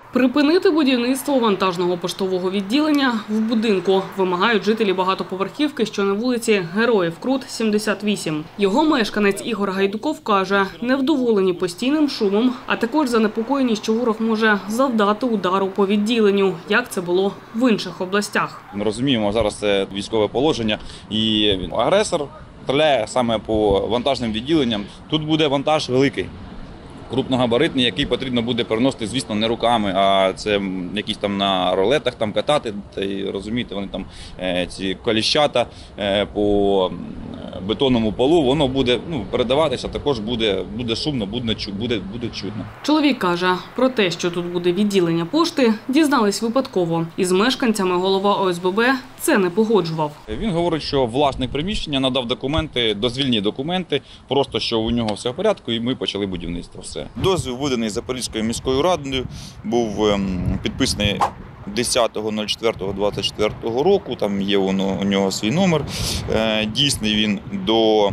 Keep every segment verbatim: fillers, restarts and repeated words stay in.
Припинити будівництво вантажного поштового відділення в будинку вимагають жителі багатоповерхівки, що на вулиці Героїв Крут, сімдесят вісім. Його мешканець Ігор Гайдуков каже, невдоволені постійним шумом, а також занепокоєні, що ворог може завдати удару по відділенню, як це було в інших областях. Ми розуміємо, зараз це військове положення і агресор стріляє саме по вантажним відділенням. Тут буде вантаж великий. Крупногабаритний, який потрібно буде переносити, звісно, не руками, а це якісь там на ролетах там катати. Та й розумієте, вони там ці коліщата по бетонному полу, воно буде ну, передаватися, також буде, буде шумно, буде, буде, буде чутно. Чоловік каже, про те, що тут буде відділення пошти, дізнались випадково. Із мешканцями голова О С Б Б це не погоджував. Він говорить, що власник приміщення надав документи, дозвільні документи, просто що у нього все в порядку і ми почали будівництво. Все. Дозвіл виданий Запорізькою міською радою, був підписаний десятого четвертого двадцять четвертого року, там є воно, у нього свій номер. Дійсний він до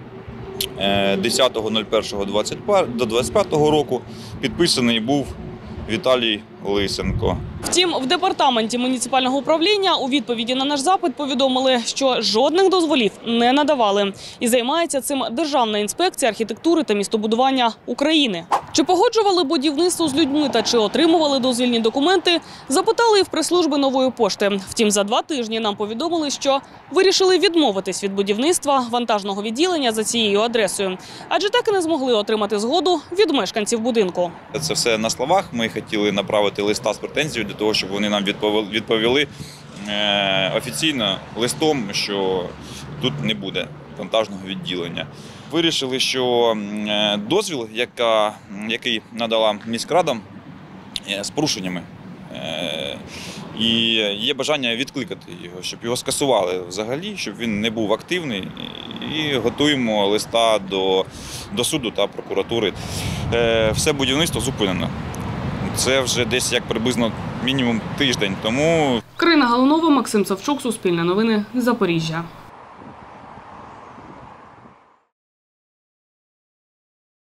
десятого першого двадцять п'ятого року, підписаний був Віталій Лисенко. Втім, в департаменті муніципального управління у відповіді на наш запит повідомили, що жодних дозволів не надавали. І займається цим Державна інспекція архітектури та містобудування України. Чи погоджували будівництво з людьми та чи отримували дозвільні документи, запитали і в прес-служби Нової пошти. Втім, за два тижні нам повідомили, що вирішили відмовитись від будівництва вантажного відділення за цією адресою. Адже так і не змогли отримати згоду від мешканців будинку. Це все на словах. Ми хотіли направити листа з претензією для того, щоб вони нам відповіли офіційно листом, що тут не буде вантажного відділення. Вирішили, що дозвіл, яка, який надала міськрада, з порушеннями. І є бажання відкликати його, щоб його скасували взагалі, щоб він не був активний. І готуємо листа до, до суду та прокуратури. Все будівництво зупинено. Це вже десь як приблизно мінімум тиждень тому. Карина Галунова, Максим Савчук, Суспільне новини, Запоріжжя.